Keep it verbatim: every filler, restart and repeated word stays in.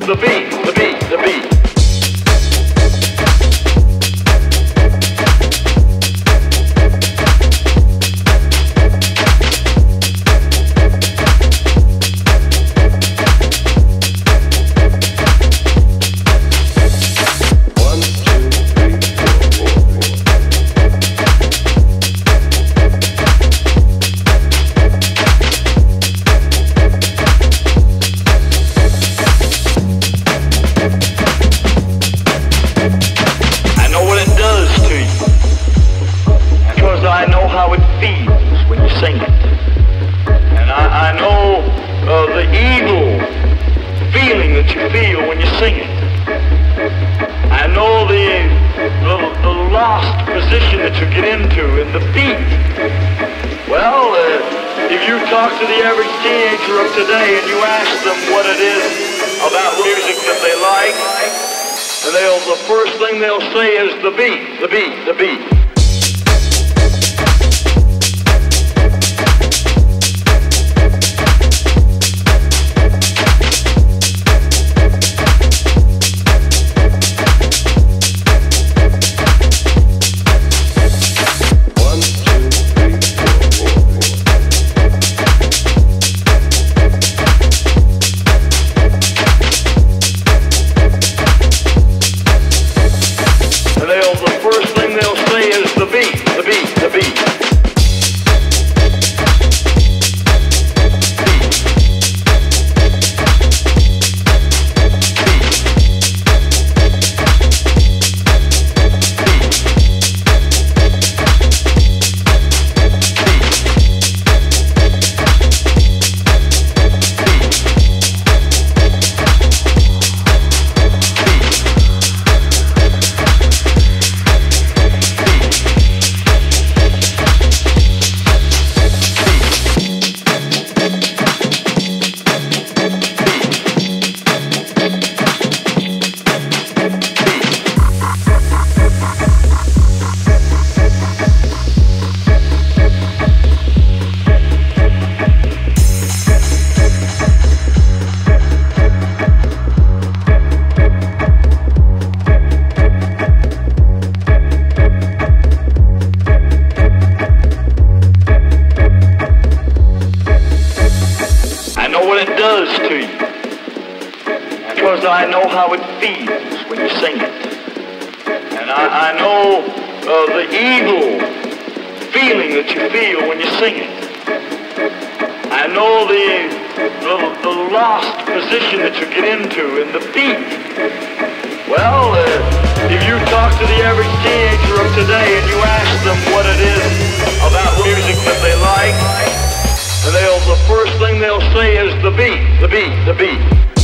the beat, the beat, the beat. I know how it feels when you sing it, and I, I know uh, the evil feeling that you feel when you sing it. I know the, the, the lost position that you get into in the beat. Well, uh, if you talk to the average teenager of today and you ask them what it is about music that they like, and they'll, the first thing they'll say is the beat, the beat, the beat. Does to you, because I know how it feels when you sing it, and I, I know uh, the evil feeling that you feel when you sing it. I know the, the, the lost position that you get into in the beat. Well, uh, if you talk to the average teenager of today and you ask them what it is about music that they like, and they'll, the first thing they'll say is the beat, the beat, the beat.